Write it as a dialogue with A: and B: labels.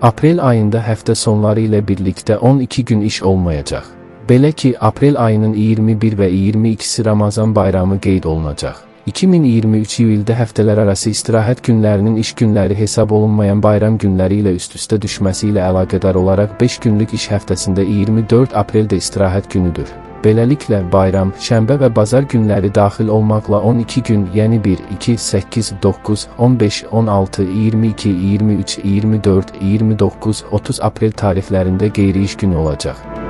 A: Aprel ayında həftə sonları ilə birlikdə 12 gün iş olmayacaq. Belə ki, aprel ayının 21 və 22-si Ramazan bayramı qeyd olunacaq. 2023 ildə həftələrarası istirahət günlərinin iş günləri hesab olunmayan bayram günləri ilə üst-üstə düşməsi ilə əlaqədar olaraq 5 günlük iş həftəsində 24 apreldə istirahət günüdür. Beləliklə, bayram, şənbə və bazar günləri daxil olmaqla 12 gün, yəni 1, 2, 8, 9, 15, 16, 22, 23, 24, 29, 30 aprel tarixlərində qeyri-iş günü olacaq.